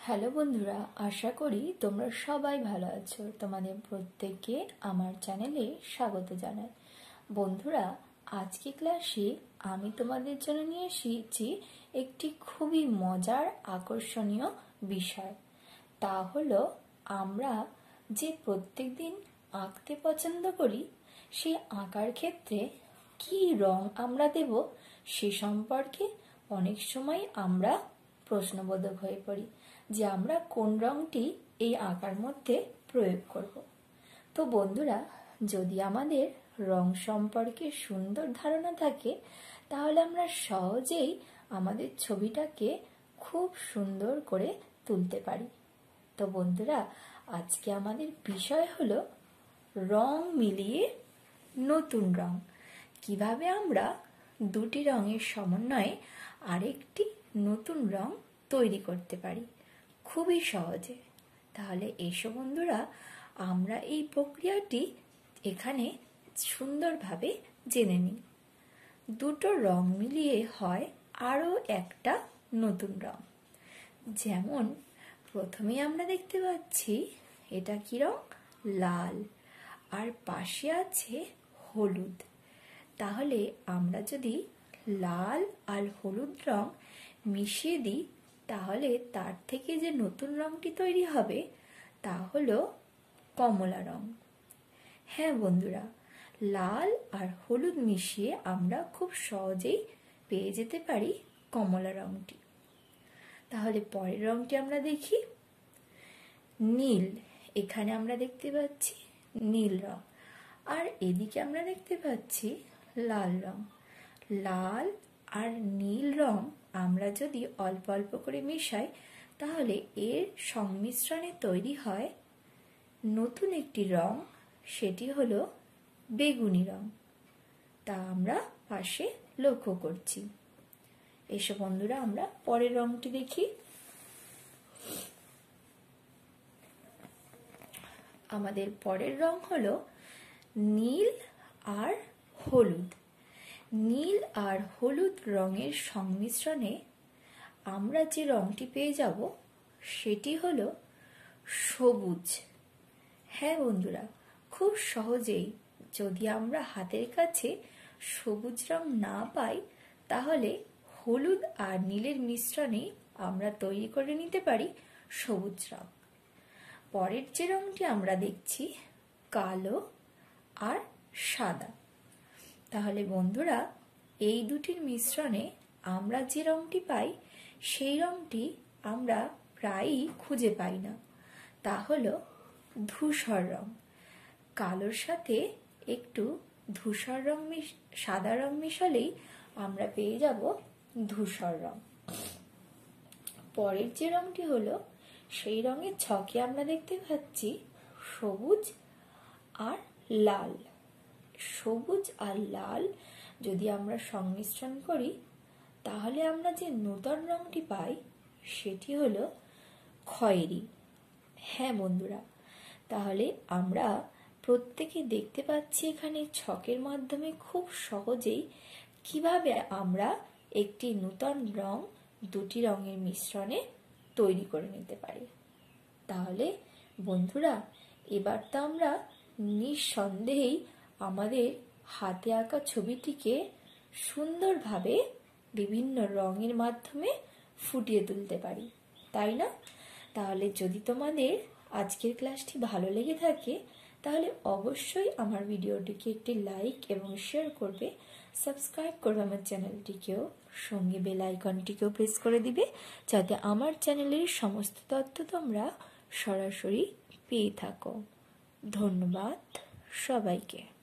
Hello বন্ধুরা, আশা করি তোমরা সবাই ভালো আছো। তোমাদের প্রত্যেককে আমার চ্যানেলে স্বাগত জানাই। বন্ধুরা, আজকে ক্লাসে আমি তোমাদের জন্য নিয়ে এসেছি একটি খুবই মজার আকর্ষণীয় বিষয়। তা হলো আমরা যে প্রত্যেকদিন আঁকতে পছন্দ করি, সেই আঁকার ক্ষেত্রে কি রং আমরা দেব সে সম্পর্কে অনেক সময় আমরা প্রশ্নবোধক হয়ে পড়ি যে আমরা কোন রংটি এই আঁকার মধ্যে প্রয়োগ করব। তো বন্ধুরা, যদি আমাদের রং সম্পর্কে সুন্দর ধারণা থাকে, তাহলে আমরা সহজেই আমাদের ছবিটাকে খুব সুন্দর করে তুলতে পারি। তো বন্ধুরা, আজকে আমাদের বিষয় হলো রং মিলিয়ে নতুন রং। কিভাবে আমরা দুটি রঙের সমন্বয়ে আরেকটি নতুন রং তৈরি করতে পারি খুবই সহজে। তাহলে এসো বন্ধুরা, আমরা এই প্রক্রিয়াটি এখানে সুন্দরভাবে জেনে নিই। দুটো রং মিলিয়ে হয় আরও একটা নতুন রং। যেমন প্রথমেই আমরা দেখতে পাচ্ছি এটা কি রং? লাল, আর পাশে আছে হলুদ। তাহলে আমরা যদি লাল আর হলুদ রং মিশিয়ে দিই, তাহলে তার থেকে যে নতুন রংটি তৈরি হবে তা হলো কমলা রং। হ্যাঁ বন্ধুরা, লাল আর হলুদ মিশিয়ে আমরা খুব সহজেই পেয়ে যেতে পারি কমলা রংটি। তাহলে পরের রংটি আমরা দেখি নীল। এখানে আমরা দেখতে পাচ্ছি নীল রং, আর এদিকে আমরা দেখতে পাচ্ছি লাল রং। লাল আর নীল রং আমরা যদি অল্প অল্প করে মেশাই, তাহলে এর সংমিশ্রণে তৈরি হয় নতুন একটি রং, সেটি হলো বেগুনি রং। তা আমরা পাশে লক্ষ্য করছি। এসো বন্ধুরা, আমরা পরের রংটি দেখি। আমাদের পরের রং হলো নীল আর হলুদ। নীল আর হলুদ রঙের সংমিশ্রণে আমরা যে রংটি পেয়ে যাব সেটি হলো সবুজ। হ্যাঁ বন্ধুরা, খুব সহজেই যদি আমরা হাতের কাছে সবুজ রং না পাই, তাহলে হলুদ আর নীলের মিশ্রণে আমরা তৈরি করে নিতে পারি সবুজ রং। পরের যে রংটি আমরা দেখছি কালো আর সাদা। তাহলে বন্ধুরা, এই দুটির মিশ্রণে আমরা যে রংটি পাই সেই রংটি আমরা প্রায়ই খুঁজে পাই না। তা হলো ধূসর রং। কালোর সাথে একটু ধূসর রং সাদা রং মিশালেই আমরা পেয়ে যাব ধূসর রং। পরের যে রংটি হলো, সেই রঙের ছকে আমরা দেখতে পাচ্ছি সবুজ আর লাল। সবুজ আর লাল যদি আমরা সংমিশ্রণ করি, তাহলে আমরা যে নতুন রংটি পাই সেটি হলো খয়েরি। হ্যাঁ বন্ধুরা, তাহলে আমরা প্রত্যেকে দেখতে পাচ্ছি এখানে ছকের মাধ্যমে খুব সহজেই কিভাবে আমরা একটি নতুন রং দুটি রঙের মিশ্রণে তৈরি করে নিতে পারি। তাহলে বন্ধুরা, এবার তো আমরা নিঃসন্দেহেই আমাদের হাতে আঁকা ছবিটিকে সুন্দরভাবে বিভিন্ন রঙের মাধ্যমে ফুটিয়ে তুলতে পারি, তাই না? তাহলে যদি তোমাদের আজকের ক্লাসটি ভালো লেগে থাকে, তাহলে অবশ্যই আমার ভিডিওটিকে একটি লাইক এবং শেয়ার করবে, সাবস্ক্রাইব করবে আমার চ্যানেলটিকেও, সঙ্গে বেল আইকনটিকেও প্রেস করে দিবে, যাতে আমার চ্যানেলের সমস্ত তথ্য তোমরা সরাসরি পেয়ে থাকো। ধন্যবাদ সবাইকে।